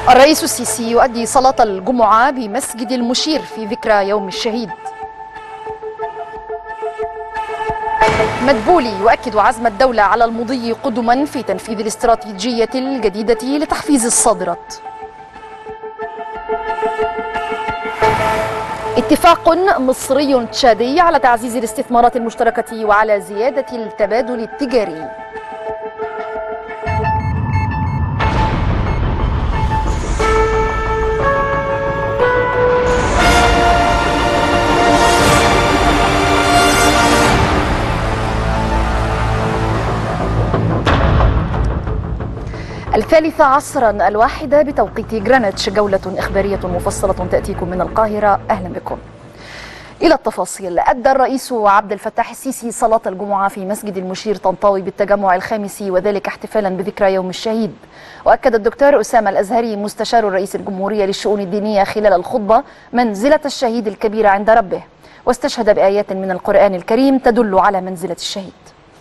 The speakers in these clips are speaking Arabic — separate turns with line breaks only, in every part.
الرئيس السيسي يؤدي صلاة الجمعة بمسجد المشير في ذكرى يوم الشهيد. مدبولي يؤكد عزم الدولة على المضي قدما في تنفيذ الاستراتيجية الجديدة لتحفيز الصادرات. اتفاق مصري تشادي على تعزيز الاستثمارات المشتركة وعلى زيادة التبادل التجاري. الثالثة عصرا 1 بتوقيت غرينتش، جولة إخبارية مفصلة تأتيكم من القاهرة. أهلا بكم. إلى التفاصيل. أدى الرئيس عبد الفتاح السيسي صلاة الجمعة في مسجد المشير طنطاوي بالتجمع الخامس، وذلك احتفالا بذكرى يوم الشهيد. وأكد الدكتور أسامة الأزهري مستشار الرئيس الجمهورية للشؤون الدينية خلال الخطبة منزلة الشهيد الكبير عند ربه، واستشهد بآيات من القرآن الكريم تدل على منزلة الشهيد.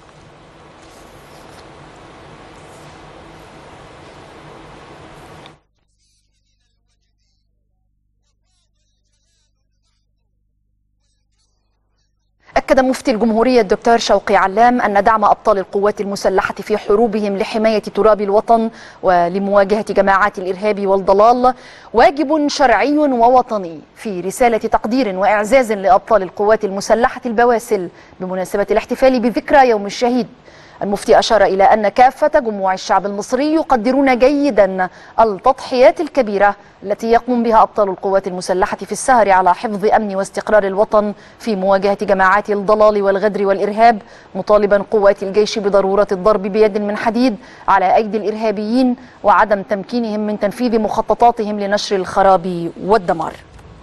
أكد مفتي الجمهورية الدكتور شوقي علام أن دعم أبطال القوات المسلحة في حروبهم لحماية تراب الوطن ولمواجهة جماعات الإرهاب والضلال واجب شرعي ووطني، في رسالة تقدير وإعزاز لأبطال القوات المسلحة البواسل بمناسبة الاحتفال بذكرى يوم الشهيد. المفتي أشار إلى أن كافة جموع الشعب المصري يقدرون جيدا التضحيات الكبيرة التي يقوم بها أبطال القوات المسلحة في السهر على حفظ أمن واستقرار الوطن في مواجهة جماعات الضلال والغدر والإرهاب، مطالبا قوات الجيش بضرورة الضرب بيد من حديد على أيدي الإرهابيين وعدم تمكينهم من تنفيذ مخططاتهم لنشر الخراب والدمار.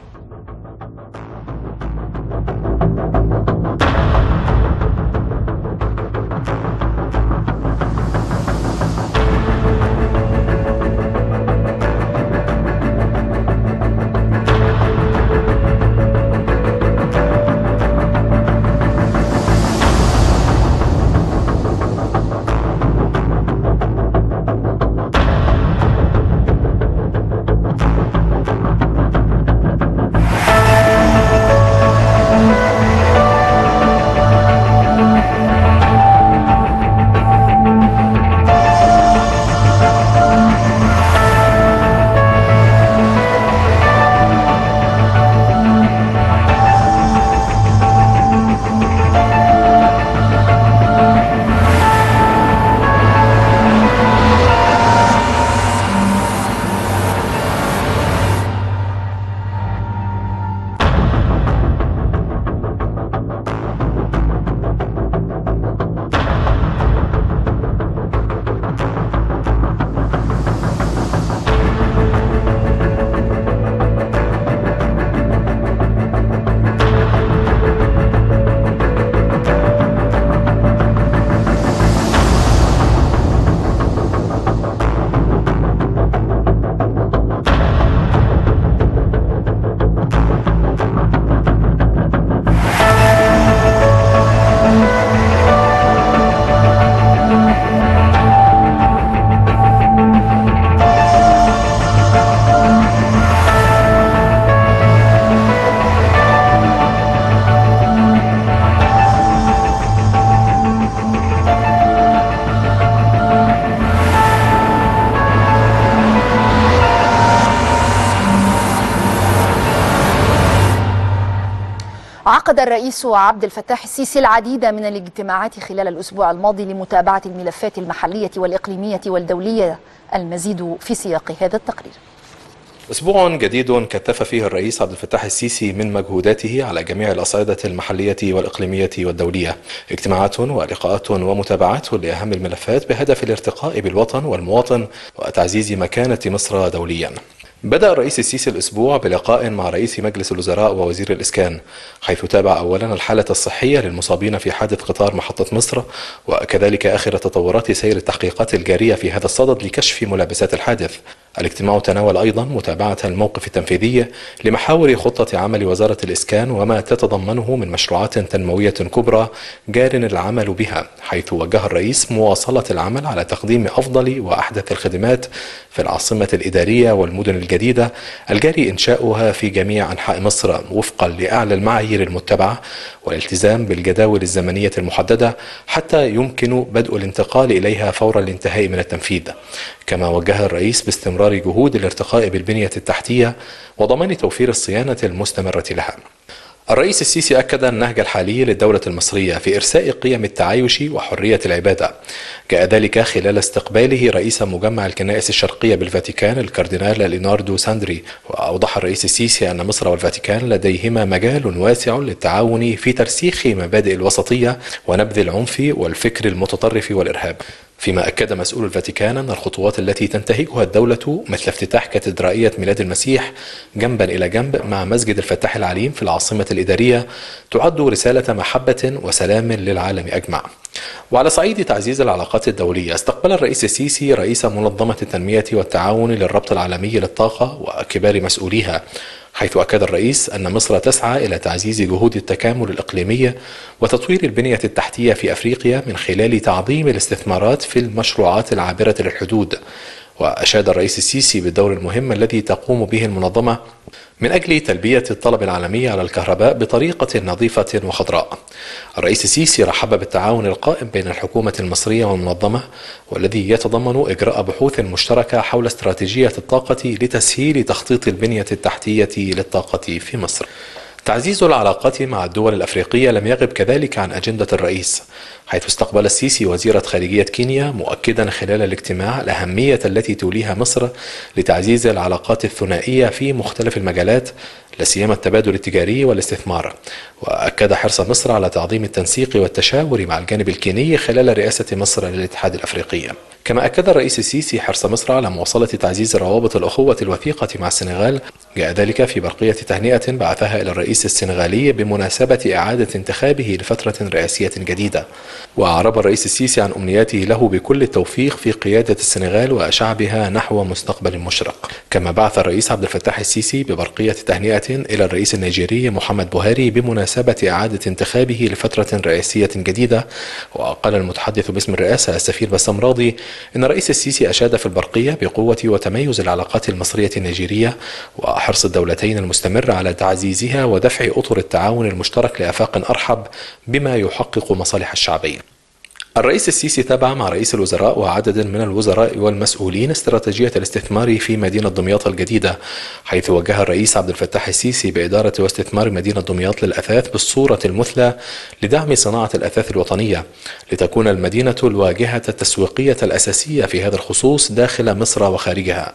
عقد الرئيس عبد الفتاح السيسي العديد من الاجتماعات خلال الأسبوع الماضي لمتابعة الملفات المحلية والإقليمية والدولية. المزيد في سياق هذا التقرير.
أسبوع جديد كثف فيه الرئيس عبد الفتاح السيسي من مجهوداته على جميع الأصعدة المحلية والإقليمية والدولية، اجتماعات ولقاءات ومتابعات لأهم الملفات بهدف الارتقاء بالوطن والمواطن وتعزيز مكانة مصر دوليا. بدأ الرئيس السيسي الأسبوع بلقاء مع رئيس مجلس الوزراء ووزير الإسكان، حيث تابع أولا الحالة الصحية للمصابين في حادث قطار محطة مصر، وكذلك آخر تطورات سير التحقيقات الجارية في هذا الصدد لكشف ملابسات الحادث. الاجتماع تناول أيضا متابعة الموقف التنفيذي لمحاور خطة عمل وزارة الإسكان وما تتضمنه من مشروعات تنموية كبرى جار العمل بها، حيث وجه الرئيس مواصلة العمل على تقديم أفضل وأحدث الخدمات في العاصمة الإدارية والمدن الجديدة الجاري إنشاؤها في جميع أنحاء مصر وفقا لأعلى المعايير المتبعة، والالتزام بالجداول الزمنية المحددة حتى يمكن بدء الانتقال إليها فور الانتهاء من التنفيذ. كما وجه الرئيس باستمرار جهود الارتقاء بالبنية التحتية وضمان توفير الصيانة المستمرة لها. الرئيس السيسي أكد النهج الحالي للدولة المصرية في إرساء قيم التعايش وحرية العبادة. جاء ذلك خلال استقباله رئيس مجمع الكنائس الشرقية بالفاتيكان الكاردينال ليوناردو ساندري. وأوضح الرئيس السيسي أن مصر والفاتيكان لديهما مجال واسع للتعاون في ترسيخ مبادئ الوسطية ونبذ العنف والفكر المتطرف والإرهاب. فيما أكد مسؤول الفاتيكان أن الخطوات التي تنتهجها الدولة مثل افتتاح كاتدرائية ميلاد المسيح جنبا إلى جنب مع مسجد الفتاح العليم في العاصمة الإدارية تعد رسالة محبة وسلام للعالم أجمع. وعلى صعيد تعزيز العلاقات الدولية، استقبل الرئيس السيسي رئيس منظمة التنمية والتعاون للربط العالمي للطاقة وكبار مسؤوليها، حيث أكد الرئيس أن مصر تسعى إلى تعزيز جهود التكامل الإقليمي وتطوير البنية التحتية في أفريقيا من خلال تعظيم الاستثمارات في المشروعات العابرة للحدود. وأشاد الرئيس السيسي بالدور المهم الذي تقوم به المنظمة من أجل تلبية الطلب العالمي على الكهرباء بطريقة نظيفة وخضراء. الرئيس السيسي رحب بالتعاون القائم بين الحكومة المصرية والمنظمة، والذي يتضمن إجراء بحوث مشتركة حول استراتيجية الطاقة لتسهيل تخطيط البنية التحتية للطاقة في مصر. تعزيز العلاقات مع الدول الأفريقية لم يغب كذلك عن أجندة الرئيس، حيث استقبل السيسي وزيرة خارجية كينيا، مؤكدا خلال الاجتماع الأهمية التي توليها مصر لتعزيز العلاقات الثنائية في مختلف المجالات، لا سيما التبادل التجاري والاستثمار. وأكد حرص مصر على تعظيم التنسيق والتشاور مع الجانب الكيني خلال رئاسة مصر للاتحاد الأفريقي. كما أكد الرئيس السيسي حرص مصر على مواصلة تعزيز روابط الأخوة الوثيقة مع السنغال. جاء ذلك في برقية تهنئة بعثها إلى الرئيس السنغالي بمناسبة إعادة انتخابه لفترة رئاسية جديدة. وأعرب الرئيس السيسي عن أمنياته له بكل التوفيق في قيادة السنغال وشعبها نحو مستقبل مشرق. كما بعث الرئيس عبد الفتاح السيسي ببرقية تهنئة إلى الرئيس النيجيري محمد بوهاري بمناسبة إعادة انتخابه لفترة رئاسية جديدة. وقال المتحدث باسم الرئاسة السفير بسام راضي إن الرئيس السيسي أشاد في البرقية بقوة وتميز العلاقات المصرية النيجيرية وحرص الدولتين المستمر على تعزيزها ودفع أطر التعاون المشترك لآفاق أرحب بما يحقق مصالح الشعبية. الرئيس السيسي تابع مع رئيس الوزراء وعدد من الوزراء والمسؤولين استراتيجية الاستثمار في مدينة دمياط الجديدة، حيث وجه الرئيس عبد الفتاح السيسي بإدارة واستثمار مدينة دمياط للأثاث بالصورة المثلى لدعم صناعة الأثاث الوطنية، لتكون المدينة الواجهة التسويقية الأساسية في هذا الخصوص داخل مصر وخارجها.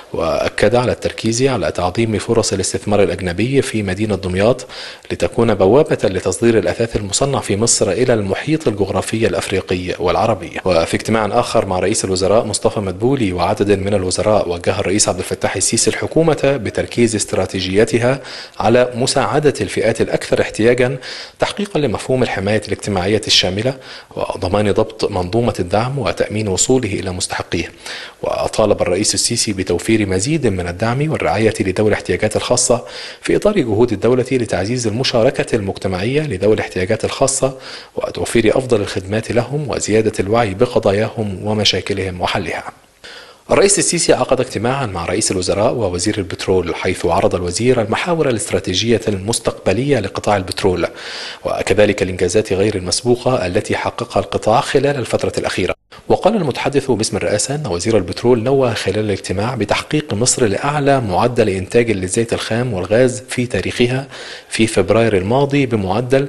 وأكد على التركيز على تعظيم فرص الاستثمار الأجنبي في مدينة دمياط لتكون بوابة لتصدير الأثاث المصنع في مصر إلى المحيط الجغرافي الأفريقي والعربية. وفي اجتماع آخر مع رئيس الوزراء مصطفى مدبولي وعدد من الوزراء، وجه الرئيس عبد الفتاح السيسي الحكومة بتركيز استراتيجيتها على مساعدة الفئات الأكثر احتياجا تحقيقا لمفهوم الحماية الاجتماعية الشاملة وضمان ضبط منظومة الدعم وتأمين وصوله إلى مستحقيه. وطالب الرئيس السيسي بتوفير مزيد من الدعم والرعاية لذوي الاحتياجات الخاصة في إطار جهود الدولة لتعزيز المشاركة المجتمعية لذوي الاحتياجات الخاصة وتوفير أفضل الخدمات لهم وزيادة الوعي بقضاياهم ومشاكلهم وحلها. الرئيس السيسي عقد اجتماعا مع رئيس الوزراء ووزير البترول، حيث عرض الوزير المحاور الاستراتيجية المستقبلية لقطاع البترول وكذلك الإنجازات غير المسبوقة التي حققها القطاع خلال الفترة الأخيرة. وقال المتحدث باسم الرئاسة أن وزير البترول نوه خلال الاجتماع بتحقيق مصر لأعلى معدل إنتاج للزيت الخام والغاز في تاريخها في فبراير الماضي بمعدل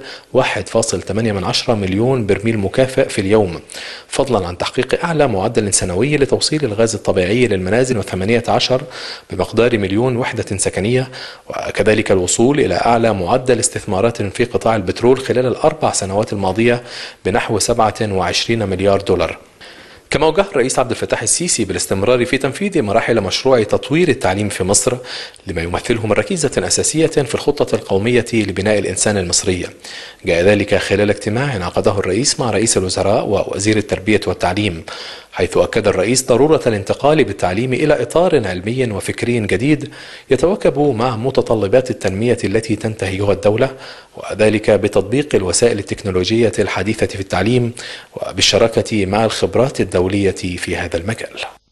1.8 مليون برميل مكافئ في اليوم، فضلا عن تحقيق أعلى معدل سنوي لتوصيل الغاز الطبيعي للمنازل و18 بمقدار مليون وحدة سكنية، وكذلك الوصول إلى أعلى معدل استثمارات في قطاع البترول خلال ال4 سنوات الماضية بنحو 27 مليار دولار. كما وجه الرئيس عبد الفتاح السيسي بالاستمرار في تنفيذ مراحل مشروع تطوير التعليم في مصر لما يمثله من ركيزة أساسية في الخطة القومية لبناء الإنسان المصري. جاء ذلك خلال اجتماع عقده الرئيس مع رئيس الوزراء ووزير التربية والتعليم، حيث أكد الرئيس ضرورة الانتقال بالتعليم إلى إطار علمي وفكري جديد يتواكب مع متطلبات التنمية التي تنتهجها الدولة، وذلك بتطبيق الوسائل التكنولوجية الحديثة في التعليم وبالشراكة مع الخبرات الدولية في هذا المجال.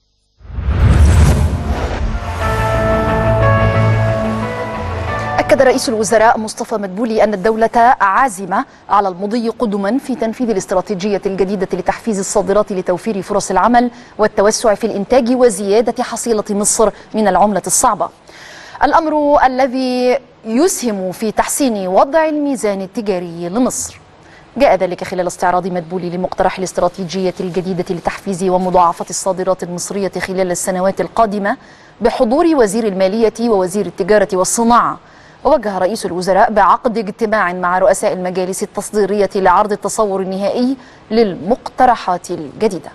أكد رئيس الوزراء مصطفى مدبولي أن الدولة عازمة على المضي قدما في تنفيذ الاستراتيجية الجديدة لتحفيز الصادرات لتوفير فرص العمل والتوسع في الإنتاج وزيادة حصيلة مصر من العملة الصعبة، الأمر الذي يسهم في تحسين وضع الميزان التجاري لمصر. جاء ذلك خلال استعراض مدبولي لمقترح الاستراتيجية الجديدة لتحفيز ومضاعفة الصادرات المصرية خلال السنوات القادمة بحضور وزير المالية ووزير التجارة والصناعة. ووجه رئيس الوزراء بعقد اجتماع مع رؤساء المجالس التصديرية لعرض التصور النهائي للمقترحات الجديدة.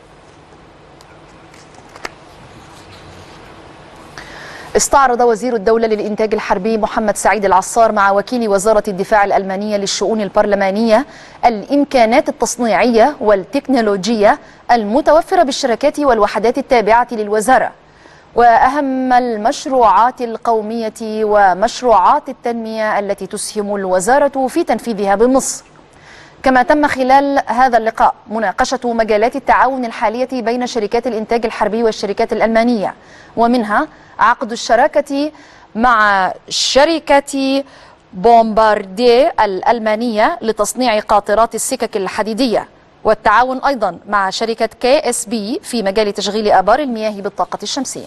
استعرض وزير الدولة للإنتاج الحربي محمد سعيد العصار مع وكيل وزارة الدفاع الألمانية للشؤون البرلمانية الإمكانات التصنيعية والتكنولوجية المتوفرة بالشركات والوحدات التابعة للوزارة وأهم المشروعات القومية ومشروعات التنمية التي تسهم الوزارة في تنفيذها بمصر. كما تم خلال هذا اللقاء مناقشة مجالات التعاون الحالية بين شركات الإنتاج الحربي والشركات الألمانية، ومنها عقد الشراكة مع شركة بومبارديه الألمانية لتصنيع قاطرات السكك الحديدية، والتعاون أيضا مع شركة KSB في مجال تشغيل آبار المياه بالطاقة الشمسية.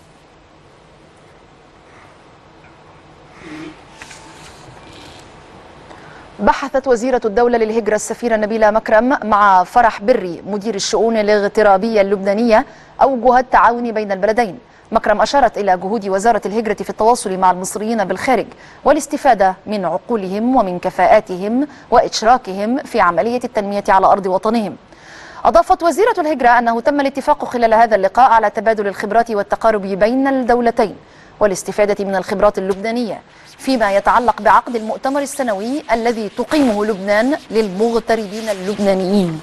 بحثت وزيرة الدولة للهجرة السفيرة نبيلة مكرم مع فرح بري مدير الشؤون الاغترابية اللبنانية أوجه التعاون بين البلدين. مكرم أشارت إلى جهود وزارة الهجرة في التواصل مع المصريين بالخارج والاستفادة من عقولهم ومن كفاءاتهم وإشراكهم في عملية التنمية على أرض وطنهم. أضافت وزيرة الهجرة أنه تم الاتفاق خلال هذا اللقاء على تبادل الخبرات والتقارب بين الدولتين والاستفادة من الخبرات اللبنانية فيما يتعلق بعقد المؤتمر السنوي الذي تقيمه لبنان للمغتربين اللبنانيين.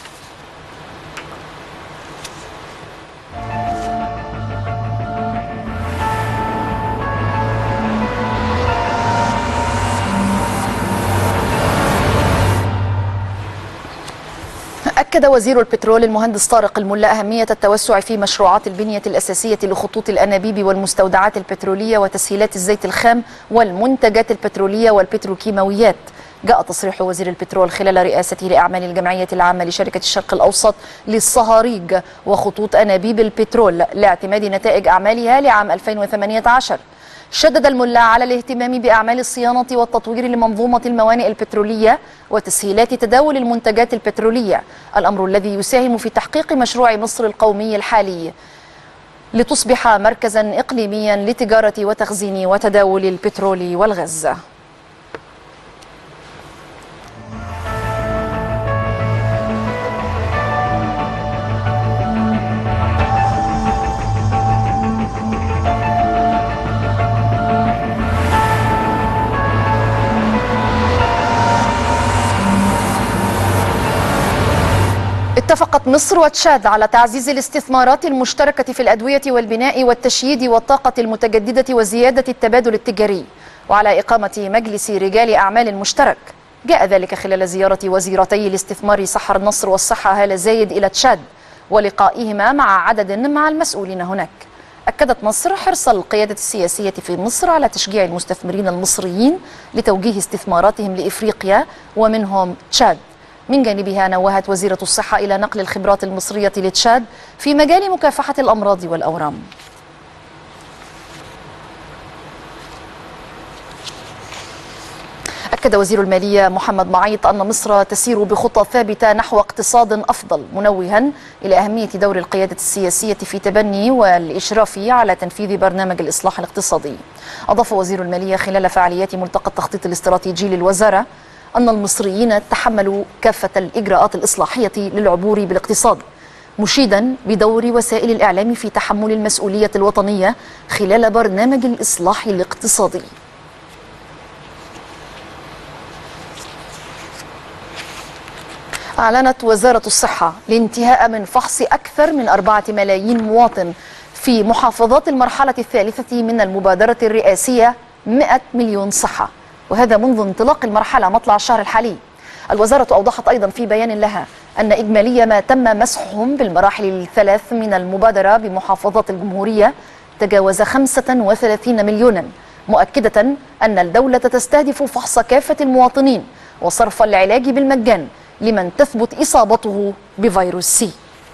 أكد وزير البترول المهندس طارق الملا أهمية التوسع في مشروعات البنية الأساسية لخطوط الأنابيب والمستودعات البترولية وتسهيلات الزيت الخام والمنتجات البترولية والبتروكيماويات. جاء تصريح وزير البترول خلال رئاسته لأعمال الجمعية العامة لشركة الشرق الأوسط للصهاريج وخطوط أنابيب البترول لاعتماد نتائج أعمالها لعام 2018. شدد الملا على الاهتمام بأعمال الصيانة والتطوير لمنظومة الموانئ البترولية وتسهيلات تداول المنتجات البترولية، الأمر الذي يساهم في تحقيق مشروع مصر القومي الحالي لتصبح مركزا إقليميا لتجارة وتخزين وتداول البترول والغاز. اتفقت مصر وتشاد على تعزيز الاستثمارات المشتركة في الأدوية والبناء والتشييد والطاقة المتجددة وزيادة التبادل التجاري وعلى إقامة مجلس رجال أعمال مشترك. جاء ذلك خلال زيارة وزيرتي الاستثمار سحر النصر والصحة هالة زايد إلى تشاد ولقائهما مع عدد مع المسؤولين هناك. أكدت مصر حرص القيادة السياسية في مصر على تشجيع المستثمرين المصريين لتوجيه استثماراتهم لإفريقيا ومنهم تشاد. من جانبها نوهت وزيرة الصحة إلى نقل الخبرات المصرية لتشاد في مجال مكافحة الأمراض والأورام. أكد وزير المالية محمد معيط أن مصر تسير بخطى ثابتة نحو اقتصاد أفضل، منوها إلى أهمية دور القيادة السياسية في تبني والإشراف على تنفيذ برنامج الإصلاح الاقتصادي. أضاف وزير المالية خلال فعاليات ملتقى التخطيط الاستراتيجي للوزارة أن المصريين تحملوا كافة الإجراءات الإصلاحية للعبور بالاقتصاد، مشيدا بدور وسائل الإعلام في تحمل المسؤولية الوطنية خلال برنامج الإصلاح الاقتصادي. أعلنت وزارة الصحة الانتهاء من فحص أكثر من 4 ملايين مواطن في محافظات المرحلة الثالثة من المبادرة الرئاسية 100 مليون صحة، وهذا منذ انطلاق المرحلة مطلع الشهر الحالي. الوزارة أوضحت أيضا في بيان لها أن إجمالي ما تم مسحهم بالمراحل الثلاث من المبادرة بمحافظات الجمهورية تجاوز 35 مليونا، مؤكدة أن الدولة تستهدف فحص كافة المواطنين وصرف العلاج بالمجان لمن تثبت إصابته بفيروس سي.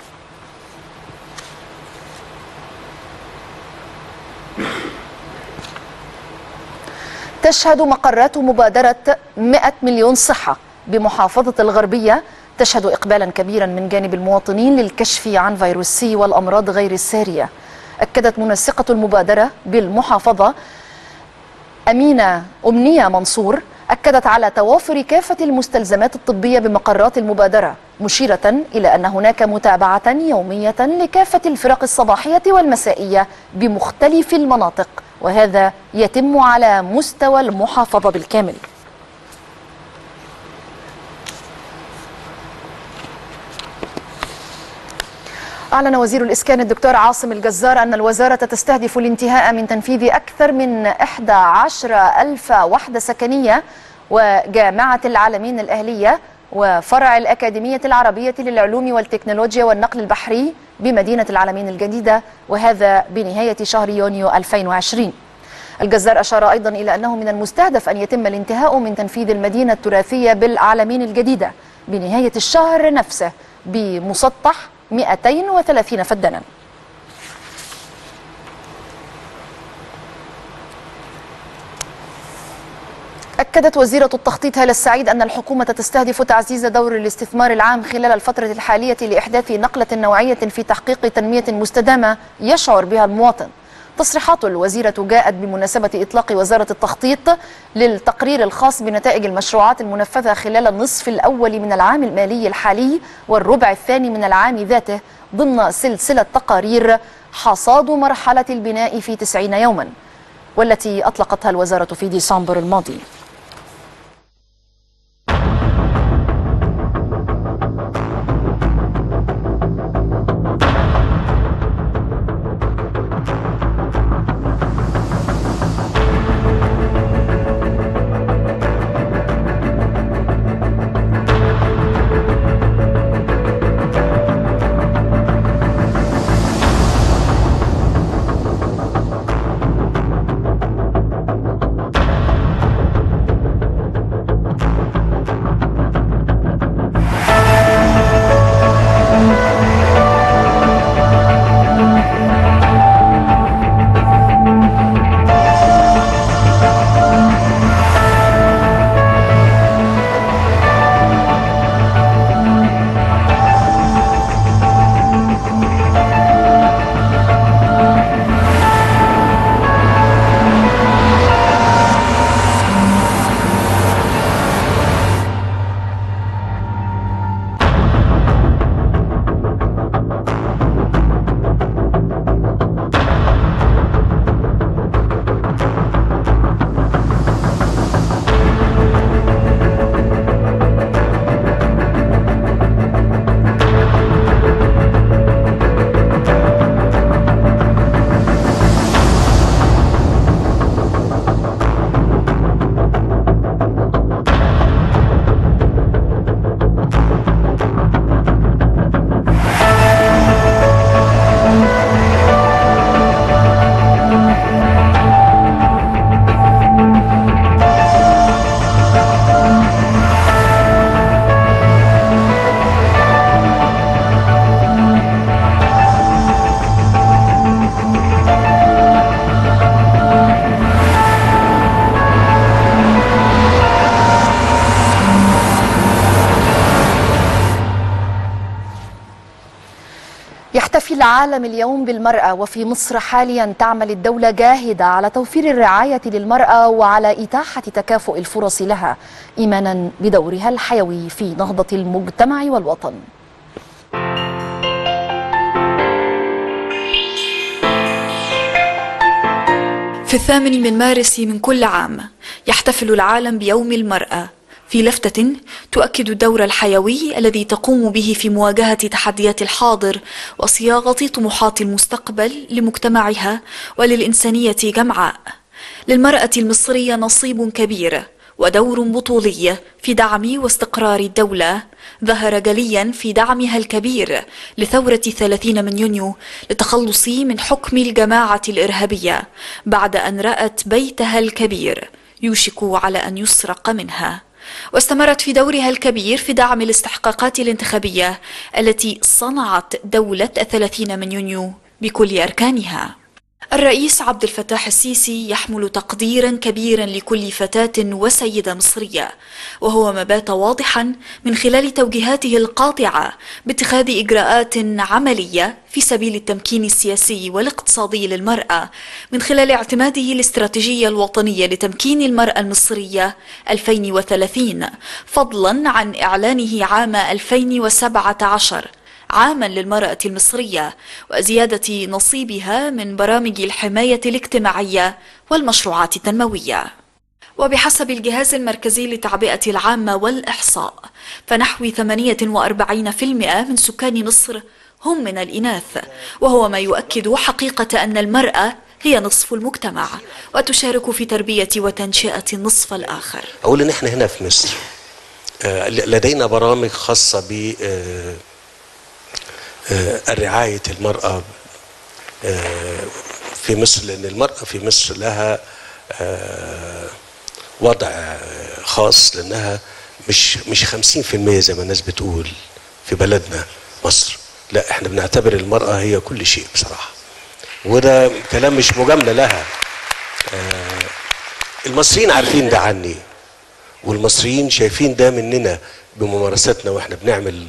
تشهد مقرات مبادرة 100 مليون صحة بمحافظة الغربية تشهد إقبالا كبيرا من جانب المواطنين للكشف عن فيروس سي والأمراض غير السارية. أكدت منسقة المبادرة بالمحافظة أمنية منصور أكدت على توافر كافة المستلزمات الطبية بمقرات المبادرة، مشيرة إلى أن هناك متابعة يومية لكافة الفرق الصباحية والمسائية بمختلف المناطق، وهذا يتم على مستوى المحافظة بالكامل. أعلن وزير الإسكان الدكتور عاصم الجزار أن الوزارة تستهدف الانتهاء من تنفيذ أكثر من 11,000 وحدة سكنية وجامعة العالمين الأهلية وفرع الأكاديمية العربية للعلوم والتكنولوجيا والنقل البحري بمدينة العالمين الجديدة، وهذا بنهاية شهر يونيو 2020. الجزار أشار أيضا إلى أنه من المستهدف أن يتم الانتهاء من تنفيذ المدينة التراثية بالعالمين الجديدة بنهاية الشهر نفسه بمسطح 230 فدانا. أكدت وزيرة التخطيط هالة السعيد أن الحكومة تستهدف تعزيز دور الاستثمار العام خلال الفترة الحالية لإحداث نقلة نوعية في تحقيق تنمية مستدامة يشعر بها المواطن. تصريحات الوزيرة جاءت بمناسبة إطلاق وزارة التخطيط للتقرير الخاص بنتائج المشروعات المنفذة خلال النصف الأول من العام المالي الحالي والربع الثاني من العام ذاته ضمن سلسلة تقارير حصاد مرحلة البناء في 90 يوما، والتي أطلقتها الوزارة في ديسمبر الماضي. يحتفي العالم اليوم بالمرأة، وفي مصر حاليا تعمل الدولة جاهدة على توفير الرعاية للمرأة وعلى إتاحة تكافؤ الفرص لها إيمانا بدورها الحيوي في نهضة المجتمع والوطن.
في 8 مارس من كل عام يحتفل العالم بيوم المرأة، في لفتة تؤكد الدور الحيوي الذي تقوم به في مواجهة تحديات الحاضر وصياغة طموحات المستقبل لمجتمعها وللإنسانية جمعاء. للمرأة المصرية نصيب كبير ودور بطولي في دعم واستقرار الدولة، ظهر جليا في دعمها الكبير لثورة 30 من يونيو للتخلص من حكم الجماعة الإرهابية بعد أن رأت بيتها الكبير يوشك على أن يسرق منها، واستمرت في دورها الكبير في دعم الاستحقاقات الانتخابية التي صنعت دولة 30 من يونيو بكل أركانها. الرئيس عبد الفتاح السيسي يحمل تقديرا كبيرا لكل فتاة وسيدة مصرية، وهو ما بات واضحا من خلال توجيهاته القاطعة باتخاذ إجراءات عملية في سبيل التمكين السياسي والاقتصادي للمرأة من خلال اعتماده الاستراتيجية الوطنية لتمكين المرأة المصرية 2030، فضلا عن إعلانه عام 2017 عاما للمرأة المصرية وزيادة نصيبها من برامج الحماية الاجتماعية والمشروعات التنموية. وبحسب الجهاز المركزي للتعبئة العامة والإحصاء، فنحو 48% من سكان مصر هم من الإناث، وهو ما يؤكد حقيقة أن المرأة هي نصف المجتمع وتشارك في تربية وتنشئة النصف الآخر.
أقول إن إحنا هنا في مصر لدينا برامج خاصة ب الرعاية المرأة في مصر، لأن المرأة في مصر لها وضع خاص، لأنها مش 50% زي ما الناس بتقول في بلدنا مصر. لا، احنا بنعتبر المرأة هي كل شيء بصراحة، وده كلام مش مجاملة لها. المصريين عارفين ده عني، والمصريين شايفين ده مننا بممارستنا واحنا بنعمل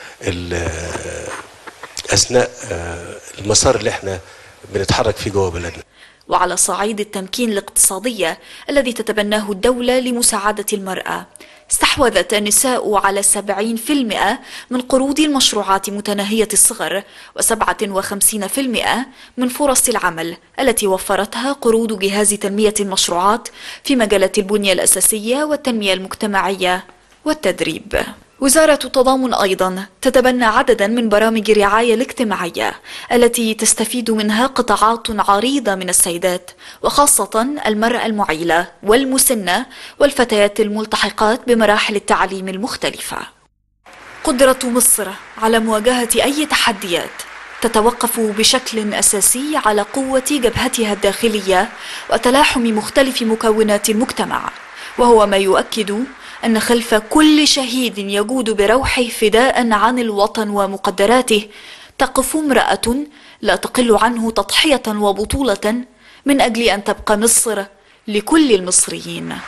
أثناء المسار اللي احنا بنتحرك فيه جوه بلدنا.
وعلى صعيد التمكين الاقتصادي الذي تتبناه الدولة لمساعدة المرأة، استحوذت النساء على 70% من قروض المشروعات متناهية الصغر، و57% من فرص العمل التي وفرتها قروض جهاز تنمية المشروعات في مجالات البنية الأساسية والتنمية المجتمعية والتدريب. وزارة التضامن أيضا تتبنى عددا من برامج الرعاية الاجتماعية التي تستفيد منها قطاعات عريضة من السيدات، وخاصة المرأة المعيلة والمسنة والفتيات الملتحقات بمراحل التعليم المختلفة. قدرة مصر على مواجهة أي تحديات تتوقف بشكل أساسي على قوة جبهتها الداخلية وتلاحم مختلف مكونات المجتمع، وهو ما يؤكد أن خلف كل شهيد يجود بروحه فداء عن الوطن ومقدراته تقف امرأة لا تقل عنه تضحية وبطولة من أجل أن تبقى مصر لكل المصريين.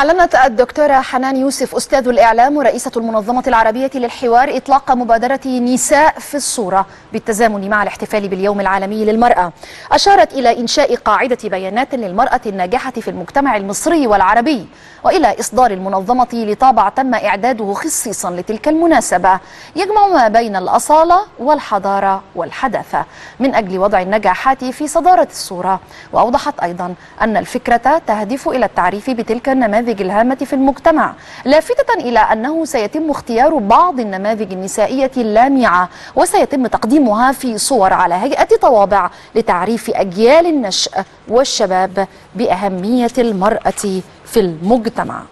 أعلنت الدكتورة حنان يوسف أستاذ الإعلام ورئيسة المنظمة العربية للحوار إطلاق مبادرة نساء في الصورة بالتزامن مع الاحتفال باليوم العالمي للمرأة. أشارت إلى إنشاء قاعدة بيانات للمرأة الناجحة في المجتمع المصري والعربي، وإلى إصدار المنظمة لطابع تم إعداده خصيصا لتلك المناسبة يجمع ما بين الأصالة والحضارة والحداثة من أجل وضع النجاحات في صدارة الصورة. وأوضحت أيضا أن الفكرة تهدف إلى التعريف بتلك النماذج الهامة في المجتمع، لافتة إلى أنه سيتم اختيار بعض النماذج النسائية اللامعة وسيتم تقديمها في صور على هيئة طوابع لتعريف أجيال النشء والشباب بأهمية المرأة في المجتمع.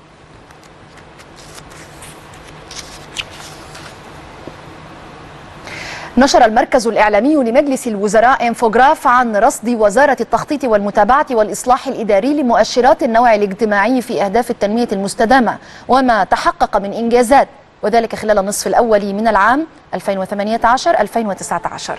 نشر المركز الإعلامي لمجلس الوزراء انفوجراف عن رصد وزارة التخطيط والمتابعة والإصلاح الإداري لمؤشرات النوع الاجتماعي في أهداف التنمية المستدامة وما تحقق من إنجازات، وذلك خلال النصف الأول من العام 2018-2019.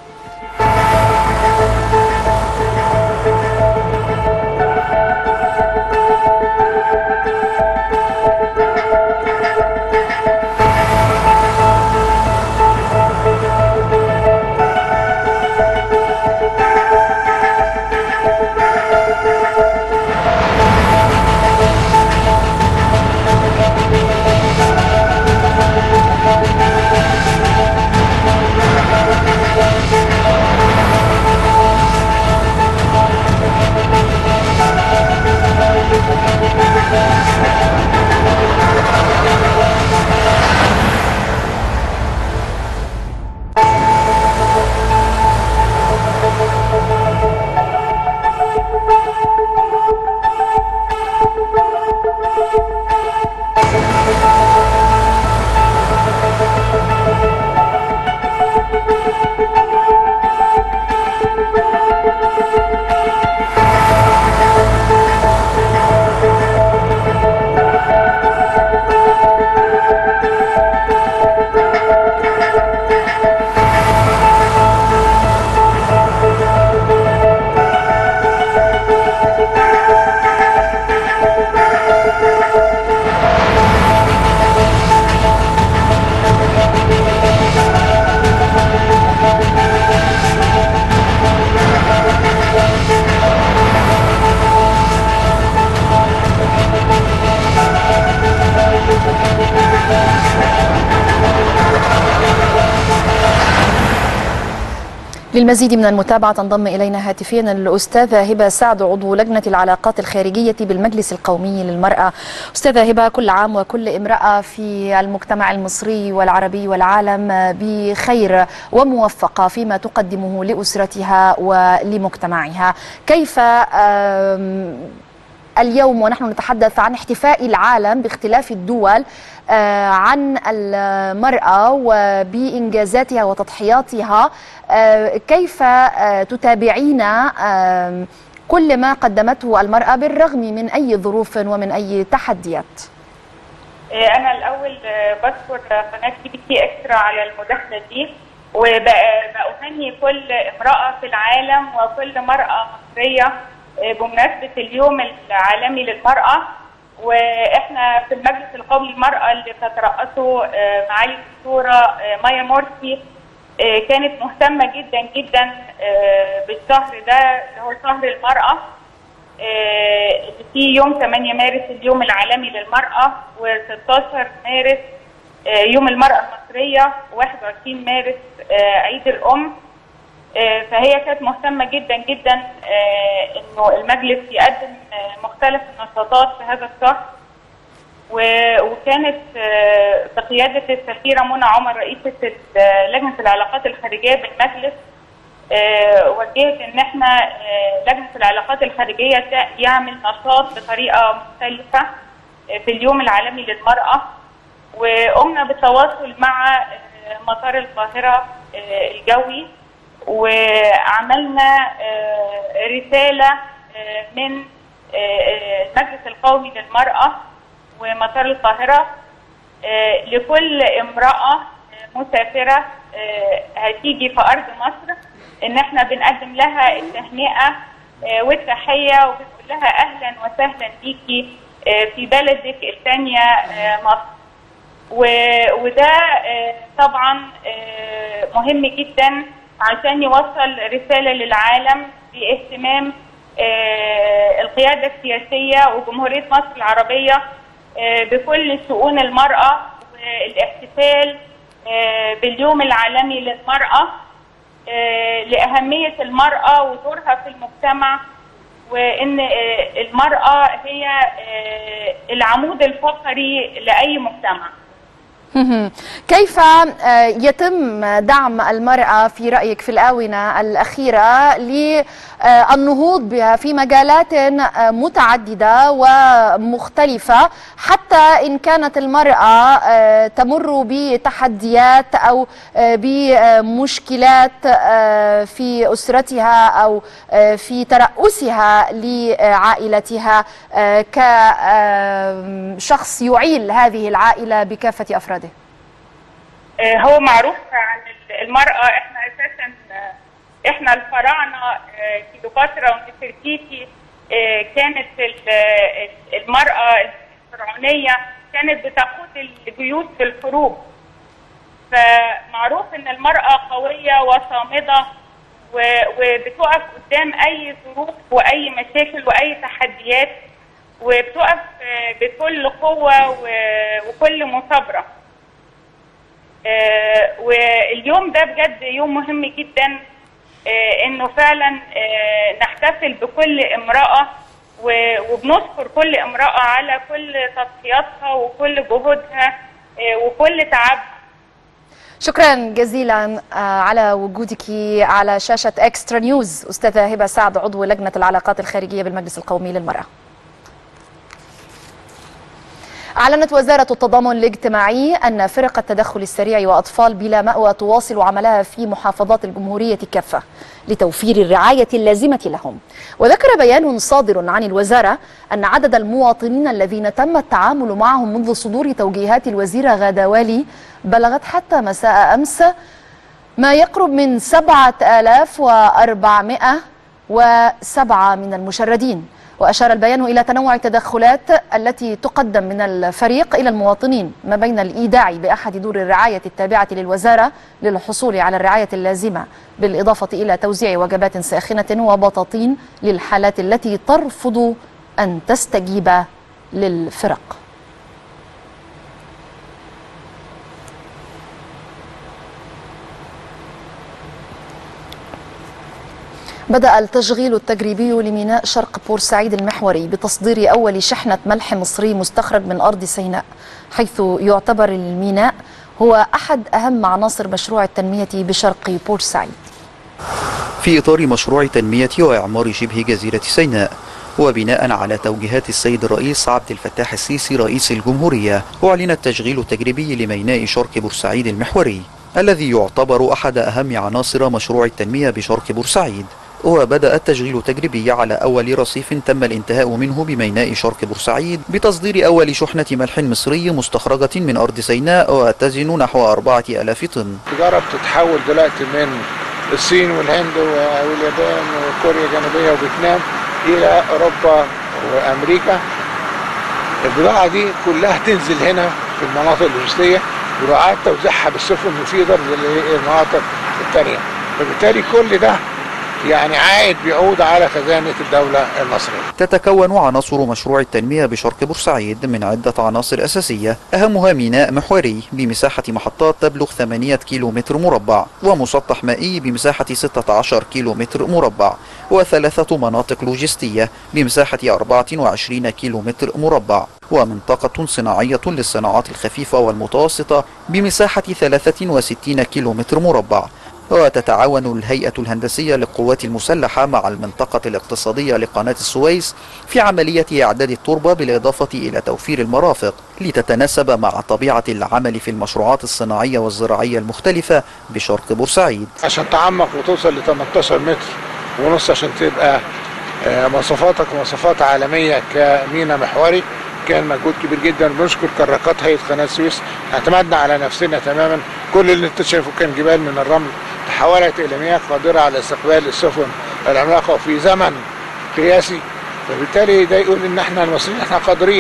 للمزيد من المتابعة تنضم إلينا هاتفيا الأستاذة هبة سعد عضو لجنة العلاقات الخارجية بالمجلس القومي للمرأة. أستاذة هبة، كل عام وكل امرأة في المجتمع المصري والعربي والعالم بخير وموفقة فيما تقدمه لأسرتها ولمجتمعها. كيف اليوم ونحن نتحدث عن احتفاء العالم باختلاف الدول عن المرأة وبإنجازاتها وتضحياتها، كيف تتابعين كل ما قدمته المرأة بالرغم من أي ظروف ومن أي تحديات؟
أنا الأول بشكر قناة TBC إكسترا على المداخلة دي، وبأهني كل امرأة في العالم وكل مرأة مصرية بمناسبة اليوم العالمي للمرأة. واحنا في المجلس القومي للمرأة اللي تترأسه معالي الدكتورة مايا مرسي كانت مهتمة جدا جدا بالشهر ده اللي هو شهر المرأة، في يوم 8 مارس اليوم العالمي للمرأة، و16 مارس يوم المرأة المصرية، و21 مارس عيد الأم. فهي كانت مهتمة جدا جدا انه المجلس يقدم مختلف النشاطات في هذا الشهر، وكانت بقيادة السفيرة منى عمر رئيسة لجنة العلاقات الخارجية بالمجلس وجهت ان احنا لجنة العلاقات الخارجية يعمل نشاط بطريقة مختلفة في اليوم العالمي للمرأة، وقمنا بالتواصل مع مطار القاهرة الجوي، وعملنا رسالة من المجلس القومي للمرأة ومطار القاهرة لكل امرأة مسافرة هتيجي في أرض مصر، إن احنا بنقدم لها التهنئة والتحية وبنقول لها أهلا وسهلا بيكي في بلدك الثانية مصر. وده طبعا مهم جدا عشان يوصل رسالة للعالم باهتمام القيادة السياسية وجمهورية مصر العربية بكل شؤون المرأة، والاحتفال باليوم العالمي للمرأة لأهمية المرأة ودورها في المجتمع، وإن المرأة هي العمود الفقري لأي مجتمع.
كيف يتم دعم المرأة في رأيك في الآونة الأخيرة للنهوض بها في مجالات متعددة ومختلفة، حتى إن كانت المرأة تمر بتحديات أو بمشكلات في أسرتها أو في ترأسها لعائلتها كشخص يعيل هذه العائلة بكافة أفرادها؟
هو معروف عن المرأة، احنا اساسا احنا الفراعنة كليوباترا ونفرتيتي كانت المرأة الفرعونية كانت بتقود الجيوش في الحروب، فمعروف ان المرأة قوية وصامدة وبتقف قدام اي ظروف واي مشاكل واي تحديات، وبتقف بكل قوة وكل مثابرة. واليوم ده بجد يوم مهم جدا، انه فعلا نحتفل بكل امرأة وبنشكر كل امرأة على كل تضحياتها وكل جهودها وكل تعبها.
شكرا جزيلا على وجودك على شاشة اكسترا نيوز أستاذة هبة سعد، عضو لجنة العلاقات الخارجية بالمجلس القومي للمرأة. أعلنت وزارة التضامن الاجتماعي أن فرق التدخل السريع وأطفال بلا مأوى تواصل عملها في محافظات الجمهورية كافة لتوفير الرعاية اللازمة لهم. وذكر بيان صادر عن الوزارة أن عدد المواطنين الذين تم التعامل معهم منذ صدور توجيهات الوزيرة غادة والي بلغت حتى مساء أمس ما يقرب من 7407 من المشردين. وأشار البيان إلى تنوع التدخلات التي تقدم من الفريق إلى المواطنين، ما بين الإيداع بأحد دور الرعاية التابعة للوزارة للحصول على الرعاية اللازمة، بالإضافة إلى توزيع وجبات ساخنة وبطاطين للحالات التي ترفض أن تستجيب للفرق. بدأ التشغيل التجريبي لميناء شرق بورسعيد المحوري بتصدير أول شحنة ملح مصري مستخرج من أرض سيناء، حيث يعتبر الميناء هو أحد أهم عناصر مشروع التنمية بشرق بورسعيد.
في إطار مشروع تنمية وإعمار شبه جزيرة سيناء، وبناء على توجيهات السيد الرئيس عبد الفتاح السيسي رئيس الجمهورية، أعلن التشغيل التجريبي لميناء شرق بورسعيد المحوري الذي يعتبر أحد أهم عناصر مشروع التنمية بشرق بورسعيد. وبدأ التشغيل التجريبي على أول رصيف تم الانتهاء منه بميناء شرق بورسعيد بتصدير أول شحنة ملح مصري مستخرجة من أرض سيناء وتزن نحو 4000 طن.
التجارة بتتحول دلوقتي من الصين والهند واليابان وكوريا الجنوبية وفيتنام إلى أوروبا وأمريكا. البضاعة دي كلها تنزل هنا في المناطق اللوجستية ويعاد توزيعها بالسفن المفيدة للمناطق الثانية، فبالتالي كل ده يعني عائد بيعود على خزانة الدولة المصرية.
تتكون عناصر مشروع التنمية بشرق بورسعيد من عدة عناصر أساسية، أهمها ميناء محوري بمساحة محطات تبلغ 8 كيلومتر مربع، ومسطح مائي بمساحة 16 كيلومتر مربع، وثلاثة مناطق لوجستية بمساحة 24 كيلومتر مربع، ومنطقة صناعية للصناعات الخفيفة والمتوسطة بمساحة 63 كيلومتر مربع. وتتعاون الهيئة الهندسية للقوات المسلحة مع المنطقة الاقتصادية لقناة السويس في عملية إعداد التربة، بالإضافة إلى توفير المرافق لتتناسب مع طبيعة العمل في المشروعات الصناعية والزراعية المختلفة بشرق بورسعيد.
عشان تعمق وتوصل ل 18 متر ونص عشان تبقى مواصفاتك مواصفات عالمية كميناء محوري، كان مجهود كبير جدا. بنشكر كراكات هيئة قناة السويس، اعتمدنا على نفسنا تماما. كل اللي انت شايفه كان جبال من الرمل تحولت الى مياه قادره على استقبال السفن العملاقه في زمن قياسي، فبالتالي ده يقول ان احنا المصريين احنا قادرين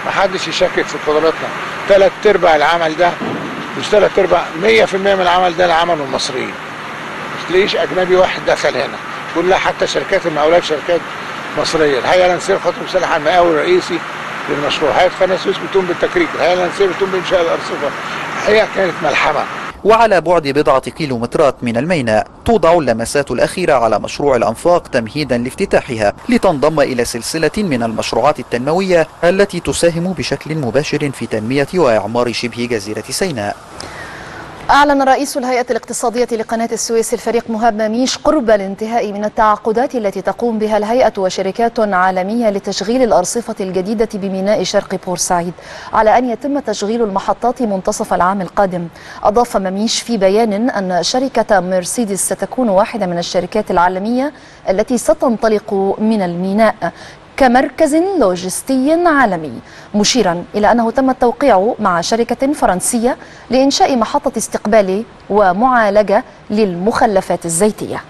ما حدش يشكك في قدراتنا. 3/4 العمل ده، مش 3/4، 100% من العمل ده عمله المصريين. مش تلاقيش اجنبي واحد دخل هنا، كلها حتى شركات المقاولات شركات مصريه. الهيئه الهندسيه للخطوط المسلحه المقاول الرئيسي للمشروع، هيئه قناه السويس بتقوم بالتكريك، الهيئه الهندسيه بتقوم بانشاء الارصفه. الحقيقه كانت ملحمه.
وعلى بعد بضعة كيلومترات من الميناء توضع اللمسات الأخيرة على مشروع الأنفاق تمهيدا لافتتاحها، لتنضم إلى سلسلة من المشروعات التنموية التي تساهم بشكل مباشر في تنمية وإعمار شبه جزيرة سيناء.
أعلن رئيس الهيئة الاقتصادية لقناة السويس الفريق مهاب مميش قرب الانتهاء من التعاقدات التي تقوم بها الهيئة وشركات عالمية لتشغيل الأرصفة الجديدة بميناء شرق بورسعيد، على أن يتم تشغيل المحطات منتصف العام القادم. أضاف مميش في بيان أن شركة مرسيدس ستكون واحدة من الشركات العالمية التي ستنطلق من الميناء كمركز لوجستي عالمي، مشيرا إلى أنه تم التوقيع مع شركة فرنسية لإنشاء محطة استقبال ومعالجة للمخلفات الزيتية.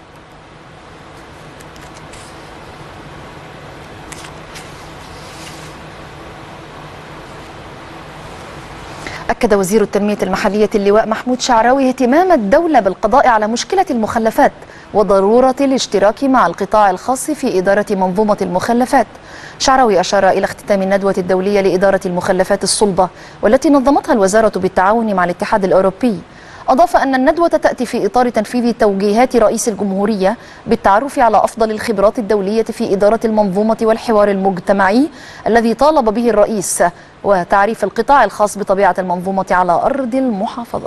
أكد وزير التنمية المحلية اللواء محمود شعراوي اهتمام الدولة بالقضاء على مشكلة المخلفات وضرورة الاشتراك مع القطاع الخاص في إدارة منظومة المخلفات. شعراوي أشار إلى اختتام الندوة الدولية لإدارة المخلفات الصلبة والتي نظمتها الوزارة بالتعاون مع الاتحاد الأوروبي. أضاف أن الندوة تأتي في إطار تنفيذ توجيهات رئيس الجمهورية بالتعرف على أفضل الخبرات الدولية في إدارة المنظومة والحوار المجتمعي الذي طالب به الرئيس، وتعريف القطاع الخاص بطبيعة المنظومة على أرض المحافظات.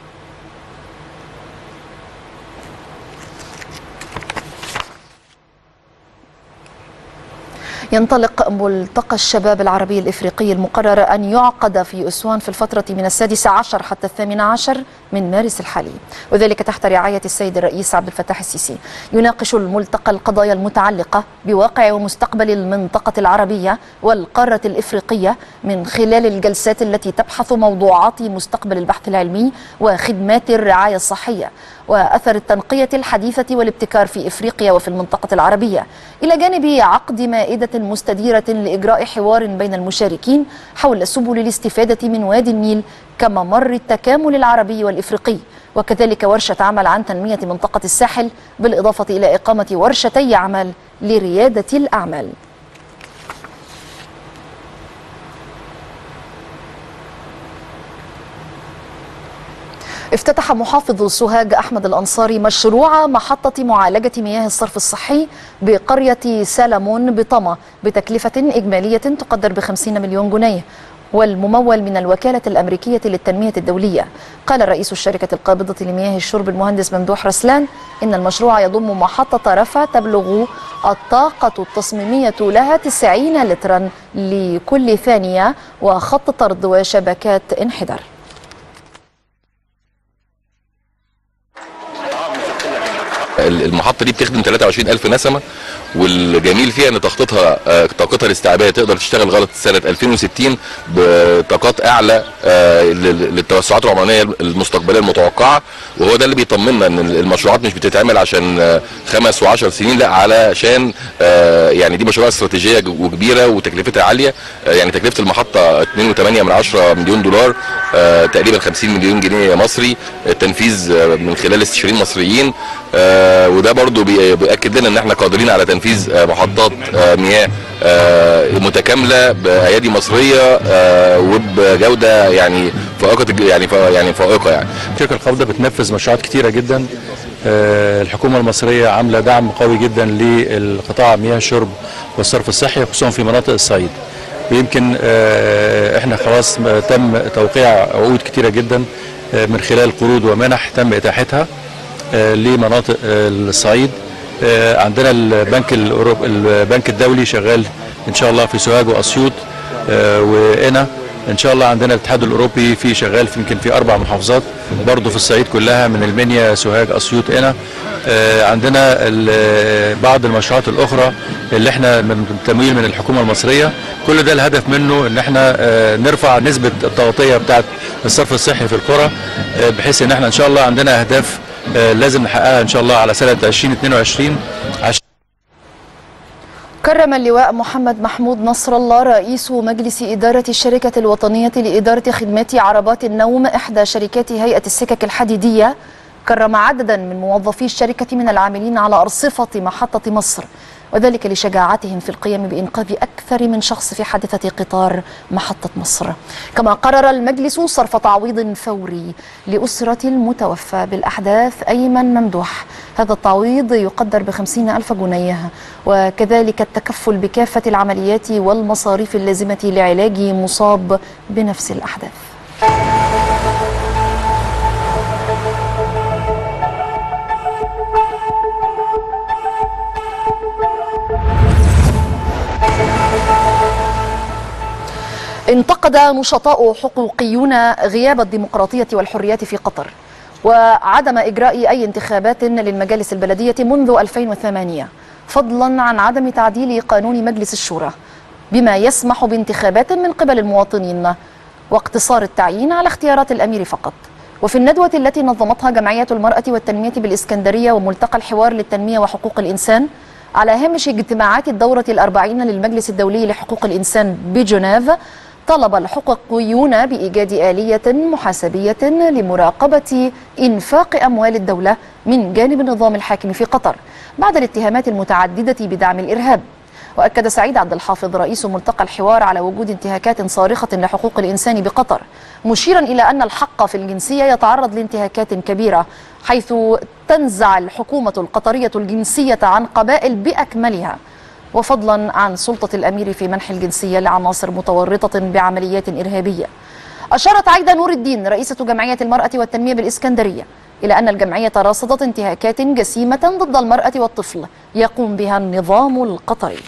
ينطلق ملتقى الشباب العربي الإفريقي المقرر أن يعقد في أسوان في الفترة من 16 حتى 18 من مارس الحالي، وذلك تحت رعاية السيد الرئيس عبد الفتاح السيسي. يناقش الملتقى القضايا المتعلقة بواقع ومستقبل المنطقة العربية والقارة الإفريقية من خلال الجلسات التي تبحث موضوعات مستقبل البحث العلمي وخدمات الرعاية الصحية وأثر التنقية الحديثة والابتكار في إفريقيا وفي المنطقة العربية، إلى جانب عقد مائدة مستديرة لإجراء حوار بين المشاركين حول سبل الاستفادة من وادي النيل كممر التكامل العربي والإفريقي، وكذلك ورشة عمل عن تنمية منطقة الساحل، بالإضافة إلى إقامة ورشتي عمل لريادة الأعمال. افتتح محافظ سوهاج أحمد الأنصاري مشروع محطة معالجة مياه الصرف الصحي بقرية سالمون بطمة بتكلفة إجمالية تقدر ب50 مليون جنيه، والممول من الوكالة الأمريكية للتنمية الدولية. قال رئيس الشركة القابضة لمياه الشرب المهندس ممدوح رسلان إن المشروع يضم محطة رفع تبلغ الطاقة التصميمية لها 90 لترا لكل ثانية وخط طرد وشبكات انحدار.
المحطة دي بتخدم 23,000 نسمة، والجميل فيها ان طاقتها الاستيعابيه تقدر تشتغل لغايه سنه 2060 بطاقات اعلى للتوسعات العمرانيه المستقبليه المتوقعه، وهو ده اللي بيطمنا ان المشروعات مش بتتعمل عشان 5 و10 سنين، لا علشان يعني دي مشروعات استراتيجيه وكبيره وتكلفتها عاليه. يعني تكلفه المحطه 2.8 مليون دولار، تقريبا 50 مليون جنيه مصري، التنفيذ من خلال استشاريين مصريين، وده برضو بيأكد لنا ان احنا قادرين على تنفيذ محطات مياه متكامله بايادي مصريه وبجوده يعني فائقه، يعني فائقه. يعني
الشركه القابضه بتنفذ مشروعات كتيره جدا. الحكومه المصريه عامله دعم قوي جدا للقطاع مياه الشرب والصرف الصحي خصوصا في مناطق الصعيد، ويمكن احنا خلاص تم توقيع عقود كتيره جدا من خلال قروض ومنح تم اتاحتها لمناطق الصعيد. عندنا البنك الدولي شغال ان شاء الله في سوهاج واسيوط وقنا، ان شاء الله عندنا الاتحاد الاوروبي في شغال في يمكن في 4 محافظات برضه في الصعيد كلها، من المنيا سوهاج اسيوط قنا. عندنا بعض المشروعات الاخرى اللي احنا من تمويل من الحكومه المصريه، كل ده الهدف منه ان احنا نرفع نسبه التغطيه بتاعه الصرف الصحي في القرى، بحيث ان احنا ان شاء الله عندنا اهداف لازم نحققها ان شاء الله على سنه 2022.
كرم اللواء محمد محمود نصر الله رئيس مجلس إدارة الشركة الوطنية لإدارة خدمات عربات النوم إحدى شركات هيئة السكك الحديدية، كرم عددا من موظفي الشركة من العاملين على أرصفة محطة مصر، وذلك لشجاعتهم في القيام بإنقاذ أكثر من شخص في حادثة قطار محطة مصر. كما قرر المجلس صرف تعويض فوري لأسرة المتوفى بالأحداث أيمن ممدوح، هذا التعويض يقدر ب50,000 جنيه، وكذلك التكفل بكافة العمليات والمصاريف اللازمة لعلاج مصاب بنفس الأحداث. انتقد نشطاء حقوقيون غياب الديمقراطية والحريات في قطر وعدم إجراء أي انتخابات للمجالس البلدية منذ 2008، فضلا عن عدم تعديل قانون مجلس الشورى بما يسمح بانتخابات من قبل المواطنين واقتصار التعيين على اختيارات الأمير فقط. وفي الندوة التي نظمتها جمعية المرأة والتنمية بالإسكندرية وملتقى الحوار للتنمية وحقوق الإنسان على هامش اجتماعات الدورة 40 للمجلس الدولي لحقوق الإنسان بجنيف، طلب الحقوقيون بإيجاد آلية محاسبية لمراقبة إنفاق أموال الدولة من جانب النظام الحاكم في قطر بعد الاتهامات المتعددة بدعم الإرهاب. وأكد سعيد عبد الحافظ رئيس ملتقى الحوار على وجود انتهاكات صارخة لحقوق الإنسان بقطر، مشيرا إلى أن الحق في الجنسية يتعرض لانتهاكات كبيرة، حيث تنزع الحكومة القطرية الجنسية عن قبائل بأكملها، وفضلا عن سلطة الأمير في منح الجنسية لعناصر متورطة بعمليات إرهابية. أشارت عايدة نور الدين رئيسة جمعية المرأة والتنمية بالإسكندرية إلى أن الجمعية رصدت انتهاكات جسيمة ضد المرأة والطفل يقوم بها النظام القطري.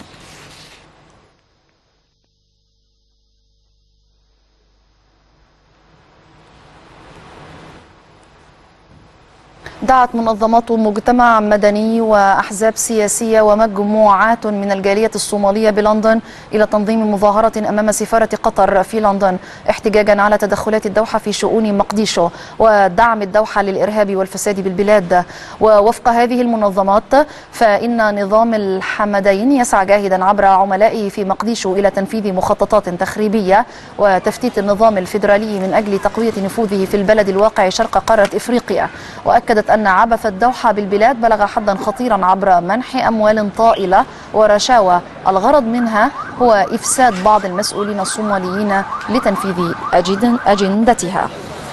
دعت منظمات مجتمع مدني وأحزاب سياسية ومجموعات من الجالية الصومالية بلندن إلى تنظيم مظاهرة أمام سفارة قطر في لندن احتجاجا على تدخلات الدوحة في شؤون مقديشو ودعم الدوحة للإرهاب والفساد بالبلاد. ووفق هذه المنظمات فإن نظام الحمدين يسعى جاهدا عبر عملائه في مقديشو إلى تنفيذ مخططات تخريبية وتفتيت النظام الفيدرالي من أجل تقوية نفوذه في البلد الواقع شرق قارة إفريقيا. وأكدت أن عبث الدوحة بالبلاد بلغ حدا خطيرا عبر منح أموال طائلة ورشاوى الغرض منها هو إفساد بعض المسؤولين الصوماليين لتنفيذ أجندتها.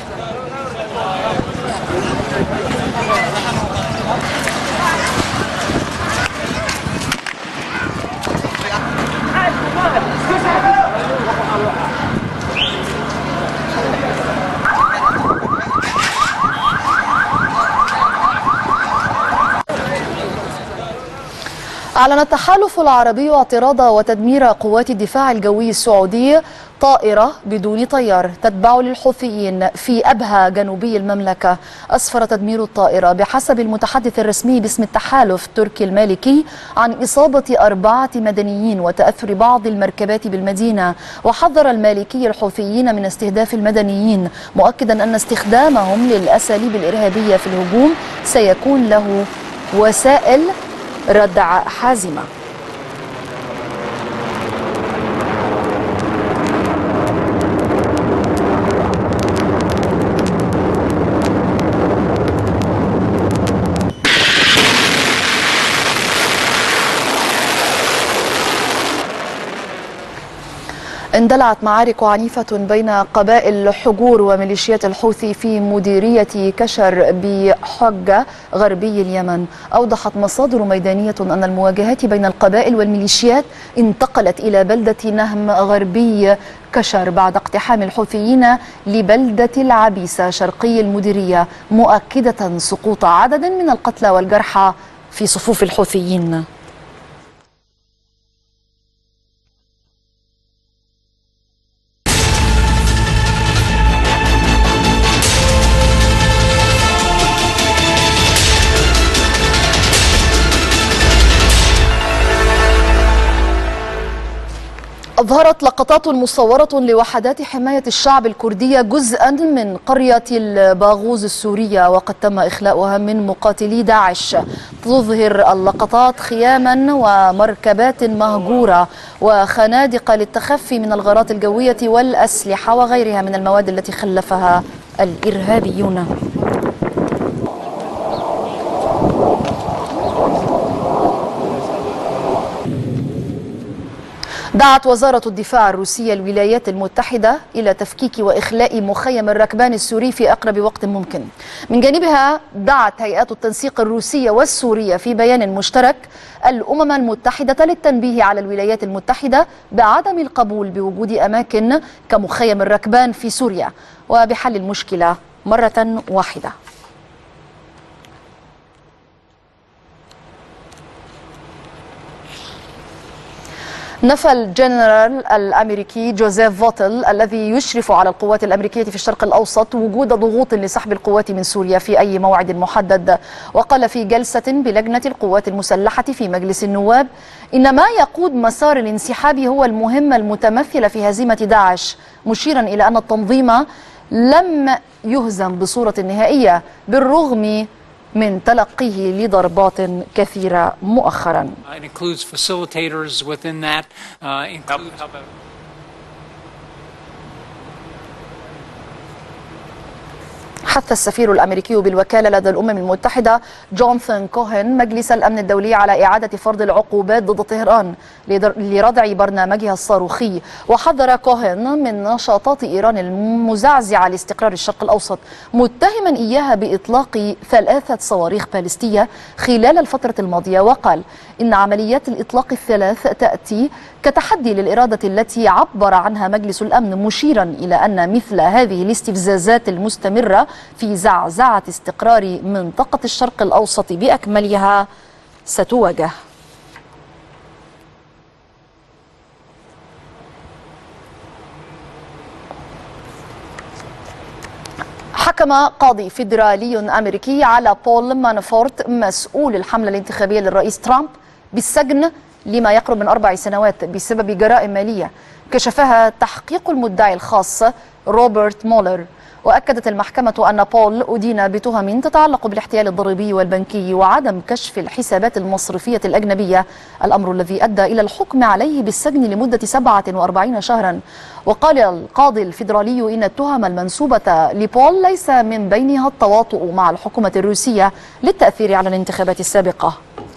أعلن التحالف العربي اعتراض وتدمير قوات الدفاع الجوي السعودي طائرة بدون طيار تتبع للحوثيين في أبها جنوبي المملكة. أسفر تدمير الطائرة بحسب المتحدث الرسمي باسم التحالف التركي المالكي عن إصابة 4 مدنيين وتأثر بعض المركبات بالمدينة. وحذر المالكي الحوثيين من استهداف المدنيين، مؤكدا أن استخدامهم للأساليب الإرهابية في الهجوم سيكون له وسائل ردع حازمة. اندلعت معارك عنيفة بين قبائل حجور وميليشيات الحوثي في مديرية كشر بحجة غربي اليمن. أوضحت مصادر ميدانية أن المواجهات بين القبائل والميليشيات انتقلت إلى بلدة نهم غربي كشر بعد اقتحام الحوثيين لبلدة العبيسة شرقي المديرية، مؤكدة سقوط عدد من القتلى والجرحى في صفوف الحوثيين. أظهرت لقطات مصورة لوحدات حماية الشعب الكردية جزءا من قرية الباغوز السورية وقد تم إخلاؤها من مقاتلي داعش. تظهر اللقطات خياما ومركبات مهجورة وخنادق للتخفي من الغارات الجوية والأسلحة وغيرها من المواد التي خلفها الإرهابيون. دعت وزارة الدفاع الروسية الولايات المتحدة إلى تفكيك وإخلاء مخيم الركبان السوري في أقرب وقت ممكن. من جانبها دعت هيئات التنسيق الروسية والسورية في بيان مشترك الأمم المتحدة للتنبيه على الولايات المتحدة بعدم القبول بوجود أماكن كمخيم الركبان في سوريا وبحل المشكلة مرة واحدة. نفى الجنرال الأمريكي جوزيف فوتل الذي يشرف على القوات الأمريكية في الشرق الأوسط وجود ضغوط لسحب القوات من سوريا في أي موعد محدد. وقال في جلسة بلجنة القوات المسلحة في مجلس النواب إن ما يقود مسار الانسحاب هو المهمة المتمثلة في هزيمة داعش، مشيرا إلى أن التنظيم لم يهزم بصورة نهائية بالرغم من تلقيه لضربات كثيرة مؤخرا. حث السفير الأمريكي بالوكالة لدى الأمم المتحدة جوناثان كوهن مجلس الأمن الدولي على إعادة فرض العقوبات ضد طهران لردع برنامجها الصاروخي. وحذر كوهن من نشاطات إيران المزعزعة لاستقرار الشرق الأوسط، متهما إياها بإطلاق 3 صواريخ باليستية خلال الفترة الماضية. وقال إن عمليات الإطلاق الثلاث تأتي كتحدي للإرادة التي عبر عنها مجلس الأمن، مشيرا إلى أن مثل هذه الاستفزازات المستمرة في زعزعة استقرار منطقة الشرق الأوسط بأكملها ستواجه. حكم قاضي فيدرالي أمريكي على بول مانافورت مسؤول الحملة الانتخابية للرئيس ترامب بالسجن لما يقرب من 4 سنوات بسبب جرائم مالية كشفها تحقيق المدعي الخاص روبرت مولر. وأكدت المحكمة أن بول أدين بتهم تتعلق بالاحتيال الضريبي والبنكي وعدم كشف الحسابات المصرفية الأجنبية، الأمر الذي أدى إلى الحكم عليه بالسجن لمدة 47 شهرا. وقال القاضي الفيدرالي إن التهم المنسوبة لبول ليس من بينها التواطؤ مع الحكومة الروسية للتأثير على الانتخابات السابقة.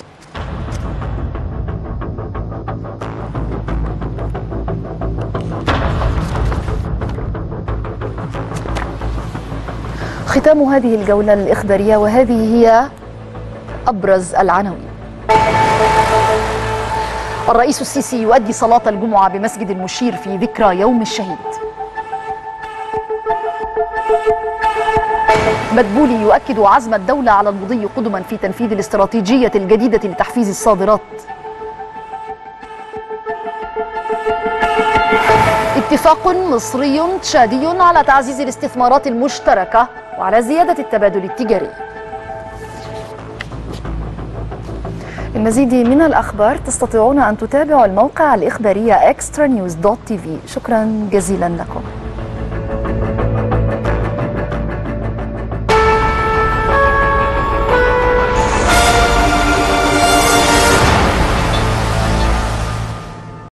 ختام هذه الجولة الإخبارية وهذه هي أبرز العناوين. الرئيس السيسي يؤدي صلاة الجمعة بمسجد المشير في ذكرى يوم الشهيد. مدبولي يؤكد عزم الدولة على المضي قدما في تنفيذ الاستراتيجية الجديدة لتحفيز الصادرات. اتفاق مصري تشادي على تعزيز الاستثمارات المشتركة وعلى زيادة التبادل التجاري. المزيد من الأخبار تستطيعون أن تتابعوا الموقع الإخباري extranews.tv. شكرا جزيلا لكم.